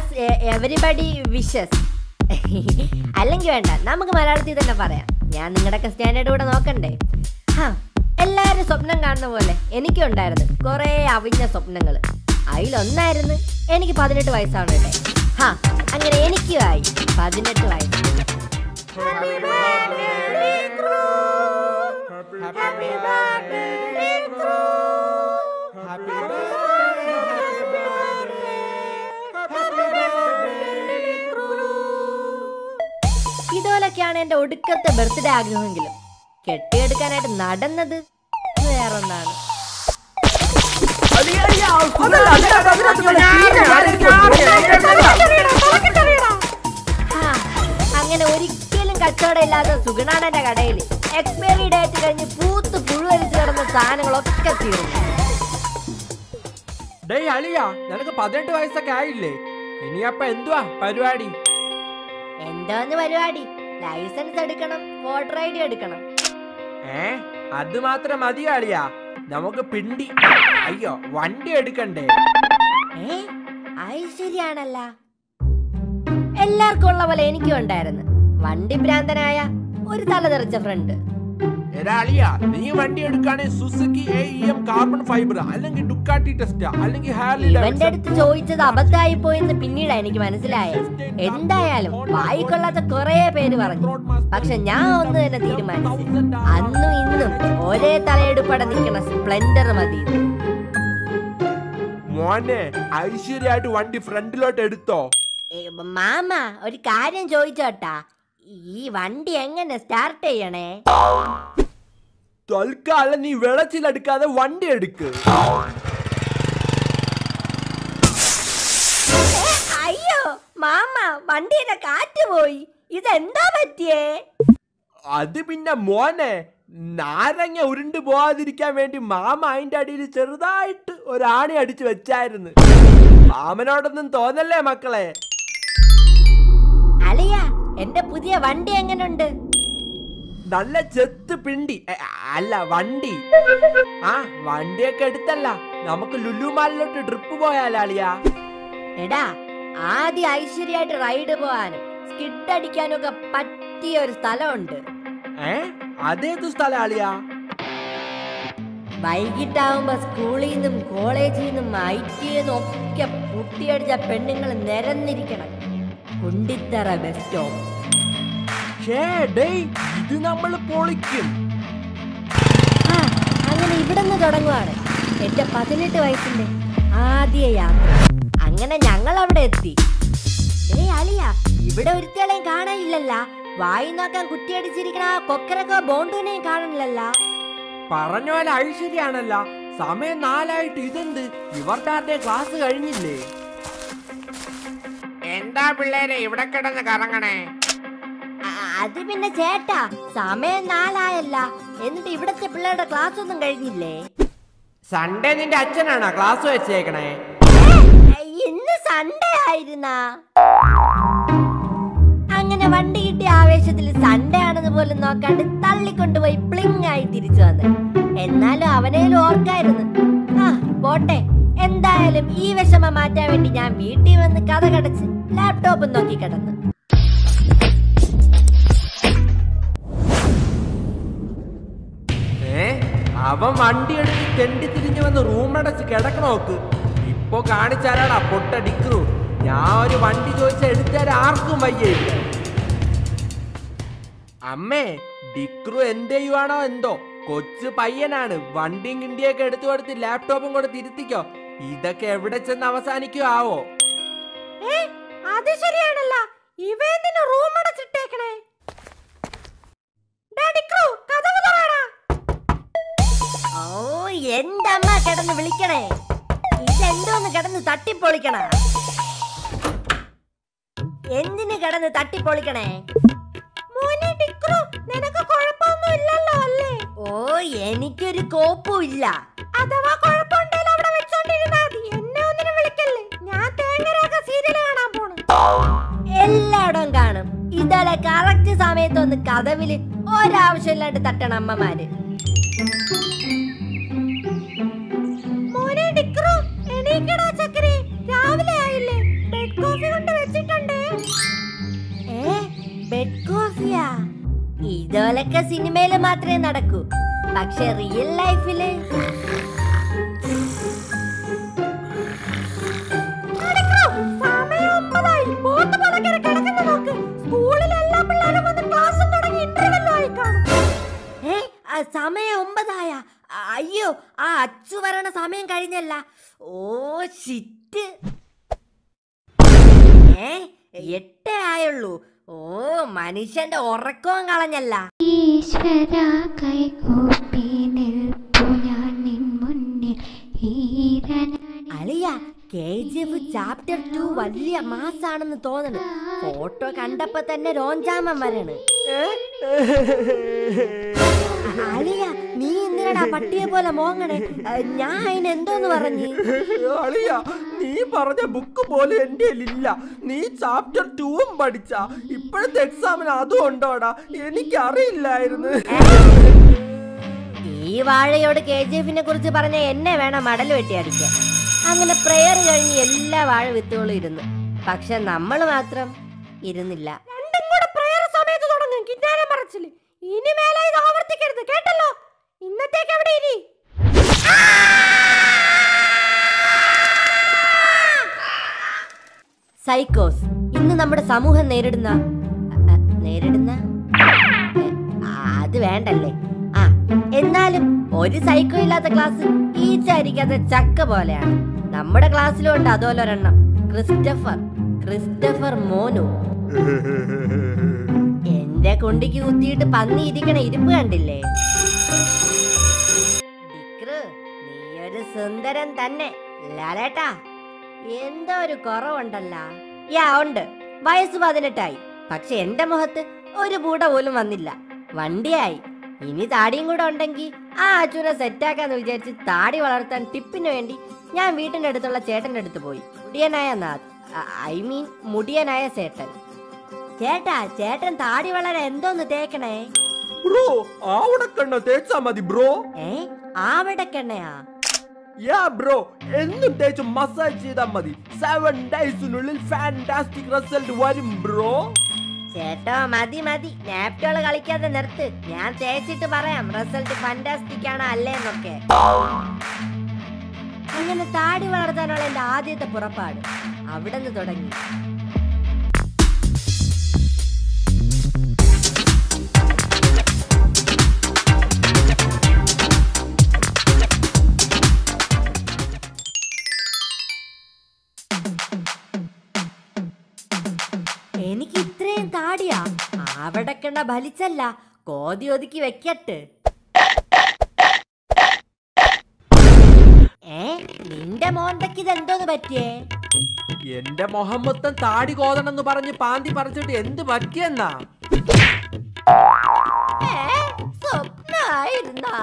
As everybody wishes. അല്ലെങ്കിൽ വേണ്ട, നമുക്ക് മലയാളത്തിൽ തന്നെ പറയാം. ഞാൻ നിങ്ങളുടെയൊക്കെ സ്റ്റാൻഡേർഡ് കൂടെ നോക്കണ്ടേ? എല്ലാവരും സ്വപ്നം കാണുന്ന പോലെ എനിക്കും ഉണ്ടായിരുന്നു കുറേ അവിഞ്ഞ സ്വപ്നങ്ങൾ. അതിലൊന്നായിരുന്നു എനിക്ക് 18 വയസ്സാവണല്ലേ. അങ്ങനെ എനിക്കും ആയി 18 വയസ്സ്. ഇതുപോലൊക്കെയാണ് എന്റെ ഒടുക്കത്തെ ബർത്ത്ഡേ ആഗ്രഹമെങ്കിലും കെട്ടിയെടുക്കാനായിട്ട് നടന്നത് വേറൊന്നാണ്. അങ്ങനെ ഒരിക്കലും കച്ചവടം ഇല്ലാത്ത സുഗുണാണന്റെ കടയിൽ എക്സ്പയറി ഡേറ്റ് കഴിഞ്ഞ് പൂത്ത് പുഴുവരിച്ച് കിടന്ന സാധനങ്ങളൊക്കെ തീർന്നു. നിനക്ക് 18 വയസ്സൊക്കെ ആയില്ലേ? ഇനിയപ്പ എന്തുവാ പരിപാടി? എന്തോന്ന് പരിപാടി? ലൈസൻസ് എടുക്കണം, വോട്ടർ ID എടുക്കണം. അത് മാത്രം മതി അളിയാ, നമുക്ക് പിണ്ടി വണ്ടി എടുക്കണ്ടേ? ശരിയാണല്ല, എല്ലാവർക്കും ഉള്ള പോലെ എനിക്കും ഉണ്ടായിരുന്നു വണ്ടി ഭ്രാന്തനായ ഒരു തലതെറിച്ച ഫ്രണ്ട്. നീ വണ്ടി എടുക്കാണെങ്കിൽ സുസുക്കി AEM കാർബൺ ഫൈബർ അല്ലെങ്കിൽ ഡുക്കാട്ടി ടെസ്റ്റ അല്ലെങ്കിൽ ഹാർലി ഡേവിഡ്സൺ. ഇവന്റെ അടുത്ത് ചോദിച്ചത് അബദ്ധമായി പോയെന്ന് പിന്നീട് എനിക്ക് മനസ്സിലായത്. എന്തായാലും വായിക്കൊള്ളാത്ത കുറെ പേര് പറഞ്ഞു. പക്ഷെ ഞാൻ ഒന്ന് തന്നെ തീരുമാനിച്ചു, അന്നും ഇന്നും ഒരേ തലയെടുപ്പടെ നിൽക്കുന്ന സ്പ്ലെൻഡർ മതി. മോനെ ഐശ്വര്യമായിട്ട് വണ്ടി ഫ്രണ്ടിലോട്ട് എടുത്തോ. മാമ ഒരു കാര്യം ചോദിച്ചോട്ടാ, ഈ വണ്ടി എങ്ങനെ സ്റ്റാർട്ട് ചെയ്യണേ? തൽക്കാലം നീ വെളച്ചിലെടുക്കാതെ വണ്ടി എടുക്ക്. അയ്യോ മാമ, വണ്ടിയുടെ കാറ്റ് പോയി. ഇതെന്താ പറ്റിയേ? അത് പിന്നെ മോനെ, നാരങ്ങ ഉരുണ്ട് പോവാതിരിക്കാൻ വേണ്ടി മാമ അതിന്റെ അടിയിൽ ചെറുതായിട്ട് ഒരാണി അടിച്ചു വെച്ചായിരുന്നു. മാമനോടൊന്നും തോന്നല്ലേ മക്കളെ? അളിയ, എന്റെ പുതിയ വണ്ടി എങ്ങനുണ്ട്? നല്ല ചെത്ത് പിണ്ടി അല്ല വണ്ടി. വണ്ടിയൊക്കെ എടുത്തല്ല, നമുക്ക് ലുലുമാലിലോട്ട് ട്രിപ്പ് പോയാലാളിയാ. എടാ, ആദ്യം ഐശ്വര്യമായിട്ട് റൈഡ് പോവാനും സ്കിഡ് അടിക്കാനും ഒക്കെ പറ്റിയ ഒരു സ്ഥലമുണ്ട്. അതേതു സ്ഥലാളിയാ? വൈകിട്ടാവുമ്പോ സ്കൂളിൽ നിന്നും കോളേജിൽ നിന്നും ITന്നും ഒക്കെ പുട്ടിയടിച്ച പെണ്ണുങ്ങൾ നിരന്നിരിക്കണം കുണ്ടിത്തറ ബസ് സ്റ്റോപ്പ്. ഇത് നമ്മൾ പൊളിക്കും. അങ്ങനെ ഇവിടുന്ന് തുടങ്ങുവാണ് എന്റെ 18 വയസ്സിന്റെ ആദ്യ യാത്ര. അങ്ങനെ ഞങ്ങൾ അവിടെ എത്തി. അളിയ, ഇവിടെ ഒരുത്തേളെയും കാണാനില്ലല്ല. വായി നോക്കാൻ കുറ്റിയടിച്ചിരിക്കണ ആ കൊക്കരക്കോ ബോണ്ടുവിനെയും കാണുന്നില്ലല്ല. പറഞ്ഞ പോലെ ഐശ്വര്യാണല്ല. സമയം 4 ഇതെന്ത്? ഇവരുടെ ക്ലാസ് കഴിഞ്ഞില്ലേ? എന്താ പിള്ളേരെ ഇവിടെ കിടന്ന് കറങ്ങണേ? അത് പിന്നെ ചേട്ടാ, സമയം 4 എന്നിട്ട് ഇവിടത്തെ പിള്ളേരുടെ ക്ലാസ് ഒന്നും കഴിഞ്ഞില്ലേ? സൺഡേ നിന്റെ അച്ഛനാണോ ക്ലാസ് വെച്ചേക്കണേ? ഇന്ന് സൺഡേ ആയിരുന്നാ? അങ്ങനെ വണ്ടി കിട്ടിയ ആവേശത്തിൽ സൺഡേ ആണെന്ന് പോലും നോക്കാണ്ട് തള്ളിക്കൊണ്ടുപോയി പ്ലിങ് ആയി തിരിച്ചു വന്ന്. എന്നാലും അവനേലും ഓർക്കായിരുന്നു. പോട്ടെ, എന്തായാലും ഈ വിഷമം മാറ്റാൻ വേണ്ടി ഞാൻ വീട്ടിൽ വന്ന് കഥ കടച്ച് ലാപ്ടോപ്പ് നോക്കി കിടന്നു. അവൻ വണ്ടി എടുത്ത് തെണ്ടി തിരിഞ്ഞു വന്ന് റൂമടച്ച് കിടക്കണോക്ക്. ഇപ്പൊ കാണിച്ചാലാടാ പൊട്ട ഡിക്രു. ഞാൻ ഒരു വണ്ടി ചോദിച്ച എടുത്താൽ ആർക്കും വയ്യ. അമ്മേ, ഡിക്രു എന്ത് ചെയ്യുവാണോ എന്തോ, കൊച്ചു പയ്യനാണ്. വണ്ടിയും കിണ്ടിയൊക്കെ എടുത്തു കൊടുത്ത് ലാപ്ടോപ്പും കൂടെ തിരുത്തിക്കോ. ഇതൊക്കെ എവിടെ ചെന്ന് അവസാനിക്കോ ആവോ? അത് ശരിയാണല്ല, ഇവന്തിന് റൂം അടച്ചിട്ടേക്കണേ? എന്റെ അമ്മ കിടന്ന് വിളിക്കണേ. ഇതെന്തോന്ന് കിടന്ന് തട്ടിപ്പൊളിക്കണ? എന്തിന് കിടന്ന് തട്ടിപ്പൊളിക്കണേ? ഓ, എനിക്കൊരു കോപ്പും ഇല്ല. അഥവാ കുഴപ്പമുണ്ടെങ്കിൽ അവിടെ വെച്ചോണ്ടിരുന്നാ മതി. എന്നെ ഒന്നിനും വിളിക്കല്ലേ, ഞാൻ തേങ്ങരാക്ക സീരിയൽ കാണാൻ പോണു. എല്ലായിടവും കാണും ഇതല്ലേ കറക്റ്റ് സമയത്തൊന്ന് കഥവില് ഒരാവശ്യമില്ലാണ്ട് തട്ടണ അമ്മമാര്. രാവിലെ ആയില്ലേ? ബെഡ് കോഫി ഇതൊക്കെ സിനിമയില് മാത്രമേ നടക്കൂ. പക്ഷെ റിയൽ ലൈഫില് സമയം 9 അയ്യോ, ആ അച്ചു വരണ സമയം കഴിഞ്ഞല്ല. ഓ ഷിറ്റ്, 8 ആയുള്ളൂ. ഓ മനുഷ്യന്റെ ഉറക്കവും കളഞ്ഞല്ല. ഈശ്വര കൈകൂപ്പി നിൽപ്പു ഞാൻ നിൻ മുന്നിൽ. അളിയ, KGF ചാപ്റ്റർ 2 വലിയ മാസാണെന്ന് തോന്നുന്നു. ഫോട്ടോ കണ്ടപ്പോ തന്നെ രോഞ്ചാമം വരണ്. അളിയ, നീ എന്തിനാ പട്ടിയെ പോലെ മോങ്ങണേ? ഞാൻ അതിനെന്തോന്ന് പറഞ്ഞു? അളിയ, നീ പറഞ്ഞ ബുക്ക് പോലും എന്റെ ഇല്ല. നീ ചാപ്റ്റർ 2 പഠിച്ച ഇപ്പോഴത്തെ എക്സാമിന് അതും ഉണ്ടോടാ? എനിക്കറിയില്ലായിരുന്നു. ഈ വാഴയോട് KGF-നെ കുറിച്ച് പറഞ്ഞ എന്നെ വേണം മടൽ വെട്ടി അടിക്കാൻ. അങ്ങനെ പ്രെയർ കഴിഞ്ഞ് എല്ലാ വാഴ വിത്തുകളും ഇരുന്നു. പക്ഷെ നമ്മൾ മാത്രം ഇരുന്നില്ല. രണ്ടും കൂടെ പ്രെയർ സമയത്ത് തുടങ്ങും കിന്നാരം പറച്ചില്. ഇനി മേലെ ഇത് ആവർത്തിക്കരുത്, കേട്ടല്ലോ? ഇന്നത്തേക്ക് അവിടെ ഇരി. സൈക്കോസ് ഇന്ന് നമ്മുടെ സമൂഹം നേരിടുന്ന അത് വേണ്ടല്ലേ. എന്നാലും ഒരു സൈക്കോ ഇല്ലാത്ത ക്ലാസ് ഈച്ചായിരിക്കാത്ത ചക്ക പോലെയാണ്. നമ്മുടെ ക്ലാസ്സിലും ഉണ്ട് അതുപോലൊരെണ്ണം. ക്രിസ്റ്റഫർ മോനു. എന്റെ കുണ്ടിക്ക് കുത്തിയിട്ട് പന്നി ഇരിക്കണ ഇരിപ്പ് കണ്ടില്ലേ? നീയൊരു സുന്ദരൻ തന്നെ ലാലേട്ടാ. എന്തോ ഒരു കുറവുണ്ടല്ല. ഉണ്ട്, വയസ്സ് 18 പക്ഷെ എന്റെ മുഖത്ത് ഒരു പൂട പോലും വന്നില്ല. വണ്ടിയായി. ഇനി താടിയും കൂടെ ഉണ്ടെങ്കിൽ ആ അച്ഛനെ സെറ്റാക്കാന്ന് വിചാരിച്ച് താടി വളർത്താൻ ടിപ്പിന് വേണ്ടി ഞാൻ വീട്ടിന്റെ അടുത്തുള്ള ചേട്ടന്റെ അടുത്ത് പോയി. മുടിയനായ ചേട്ടൻ. ചേട്ടൻ താടി വളരാൻ എന്തോന്ന് തേക്കണേ? ബ്രോ, ആവടക്കെണ്ണ തേച്ചാ മതി ബ്രോ. ആവടക്കെണ്ണയാ? ബ്രോ, എന്നും തേച്ച് മസാജ് ചെയ്താൽ മതി. 7 ഡേയ്സിനുള്ളിൽ ഫാന്റാസ്റ്റിക് റിസൾട്ട് വരും ബ്രോ. ചേട്ടോ മതി, നാപ്റ്റോള് കളിക്കാതെ നിർത്ത്. ഞാൻ തേച്ചിട്ട് പറയാം റിസൾട്ട് ഫാന്റാസ്റ്റിക് ആണോ അല്ലേന്നൊക്കെ. അങ്ങനെ താടി വളർത്താനുള്ള എന്റെ ആദ്യത്തെ പുറപ്പാട് അവിടെ നിന്ന് തുടങ്ങി. എനിക്ക് ഇത്രയും താടിയാ? ആവടക്കണ്ട ഭലിച്ചല്ല, കോതി ഒതുക്കി വെക്കട്ട്. നിന്റെ മോന്തക്ക് ഇതെന്തോന്ന് പറ്റിയേ? എന്റെ മുഖം മൊത്തം താടി കോതണെന്ന് പറഞ്ഞ് പാന്തി പറിച്ചിട്ട് എന്ത് പറ്റിയെന്നാ? സ്വപ്നായിരുന്നാ?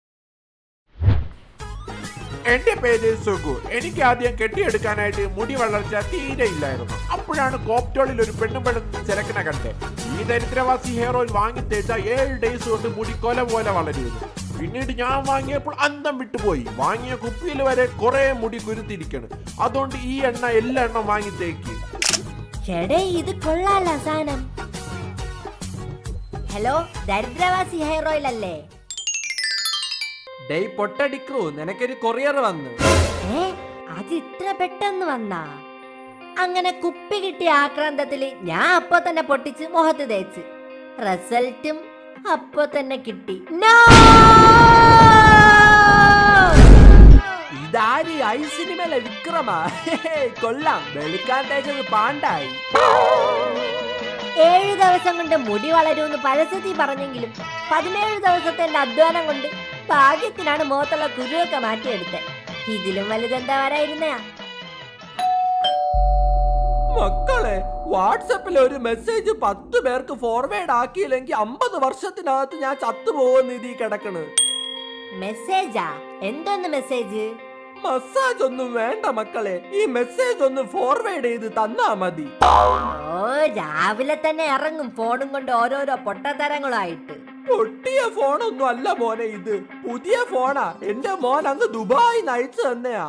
എന്റെ പേര് സുഗു. എനിക്ക് ആദ്യം കെട്ടിയെടുക്കാനായിട്ട് മുടി വളർച്ച തീരെ ഇല്ലായിരുന്നു. അപ്പോഴാണ് കോപ്റ്റോളിൽ ഒരു പെണ്ണുമ്പെടുന്ന ചെലക്കനെ കണ്ടേ. ഈ ദരിദ്രവാസി ഹെയർ ഓയിൽ വാങ്ങി തേച്ചാൽ 7 ഡേയ്സ് കൊണ്ട് മുടി കൊല പോലെ വളരുന്നു. പിന്നീട് ഞാൻ വാങ്ങിയപ്പോൾ അന്തം വിട്ടുപോയി. വാങ്ങിയ കുപ്പിയിൽ വരെ കുറെ മുടി കുരുത്തിരിക്കണം. അതുകൊണ്ട് ഈ എണ്ണ എല്ലാ എണ്ണം വാങ്ങി തേക്ക്. ഇത് കൊള്ളാല സാധനം. ഹലോ, ദരിദ്രവാസി ഹെയർ ഓയിൽ അല്ലേ? പൊട്ടടിക്കൂ, നിനക്കൊരു കൊറിയർ വന്നു. അത് ഇത്ര പെട്ടെന്ന് വന്നാ? അങ്ങനെ കുപ്പി കിട്ടിയ ആക്രാന്തത്തില് ഞാൻ അപ്പൊ തന്നെ പൊട്ടിച്ച് മുഖത്ത് തേച്ച്. റിസൾട്ടും അപ്പൊ തന്നെ കിട്ടി. ഇതാര് ഐസിനിമേലെ വിക്രമാ? കൊള്ളാം, വെളുക്കാൻ തേച്ചത് പാണ്ടായി. 7 ദിവസം കൊണ്ട് മുടി വളരുമെന്ന് പരസ്യത്തിൽ പറഞ്ഞെങ്കിലും 17 ദിവസത്തെ എന്റെ അധ്വാനം കൊണ്ട് ഭാഗ്യത്തിനാണ് മുഖത്തുള്ള കുരുവൊക്കെ മാറ്റിയെടുത്തത്. ഇതിലും വലുതെന്താ വരായിരുന്നയാ? മക്കളെ, വാട്സപ്പിൽ ഒരു മെസ്സേജ് 10 പേർക്ക് ഫോർവേഡ് ആക്കിയില്ലെങ്കിൽ 50 വർഷത്തിനകത്ത് ഞാൻ ചത്തുപോകുന്ന ഇതിൽ കിടക്കണ്. മെസ്സേജാ? എന്തോന്ന് മെസ്സേജ്? മസാജ് ഒന്നും വേണ്ട മക്കളെ, ഈ മെസ്സേജ് ഒന്ന് ഫോർവേഡ് ചെയ്ത് തന്നാ മതി. രാവിലെ തന്നെ ഇറങ്ങും ഫോണും കൊണ്ട് ഓരോരോ പൊട്ടത്തരങ്ങളായിട്ട്. പൊട്ടിയ ഫോണൊന്നും അല്ല മോനെ, ഇത് പുതിയ ഫോണാ. എന്റെ മോൻ അങ്ങ് ദുബായി നയിച്ചു തന്നെയാ.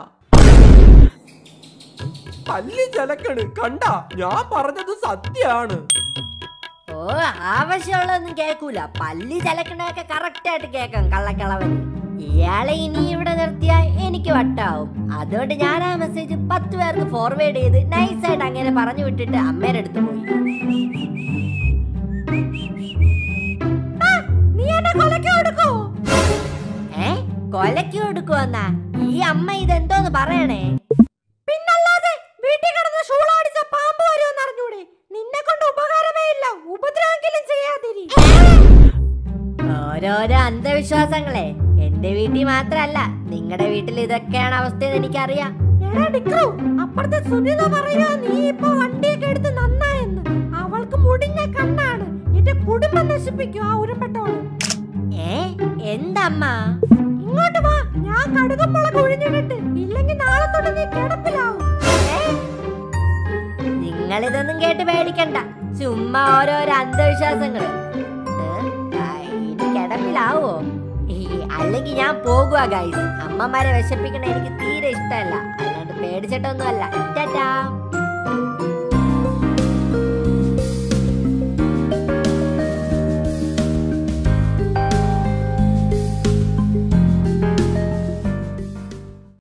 പല്ലി ചെലക്കണ് കണ്ട, ഞാൻ പറഞ്ഞത് സത്യാണ്. ആവശ്യമുള്ളതൊന്നും കേൾക്കൂല. പല്ലി ചലക്കണൊക്കെ കറക്റ്റ് ആയിട്ട് കേൾക്കാം കള്ളക്കളവന്. ഇയാളെ ഇനി ഇവിടെ നിർത്തിയാൽ എനിക്ക് വട്ടാവും. അതുകൊണ്ട് ഞാൻ ആ മെസ്സേജ് 10 പേർക്ക് ഫോർവേഡ് ചെയ്ത് നൈസായിട്ട് അങ്ങനെ പറഞ്ഞു വിട്ടിട്ട് അമ്മേടെ അടുത്ത് പോയി. കൊലക്ക് കൊടുക്കുവന്നാ ഈ അമ്മ ഇതെന്തോന്ന് പറയണേ? പിന്നല്ലാതെ വീട്ടിൽ കിടന്ന് ഷൂളടിച്ച പാമ്പ് വരുമെന്ന് അറിഞ്ഞൂടെ? നിന്നെ കൊണ്ട് ഉപകാരമേ ഇല്ല, ഉപദ്രവെങ്കിലും ചെയ്യാതിരി. ഓരോരോ അന്ധവിശ്വാസങ്ങളെ എന്റെ വീട്ടിൽ മാത്രല്ല നിങ്ങളുടെ വീട്ടിൽ ഇതൊക്കെയാണ് അവസ്ഥയെന്ന് എനിക്കറിയാം. അപ്പുറത്തെ സുനിത പറയുക നീ ഇപ്പൊ വണ്ടിയൊക്കെ എടുത്ത് നന്നായെന്ന്. അവൾക്ക് മുടിഞ്ഞ കണ്ണാണ്, എന്റെ കുടുംബം നശിപ്പിക്കും ആ ഉരുപ്പെട്ടോളൂ. എന്തമ്മ? ഇങ്ങോട്ട് വാ, ഞാൻ കടുകമുളക് ഒഴിഞ്ഞിട്ട്, ഇല്ലെങ്കിൽ നാളെ തൊട്ട് നീ കിടപ്പിലാവും. നിങ്ങളിതൊന്നും കേട്ട് പേടിക്കണ്ട, ചുമ്മാ ഓരോരോ അന്ധവിശ്വാസങ്ങള്. കിടപ്പിലാവോ? അല്ലെങ്കിൽ ഞാൻ പോകുക ഗൈസ്. അമ്മമാരെ വിശപ്പിക്കണ എനിക്ക് തീരെ ഇഷ്ടമല്ല, അല്ലാണ്ട് പേടിച്ചിട്ടൊന്നുമല്ല. ടാറ്റാ.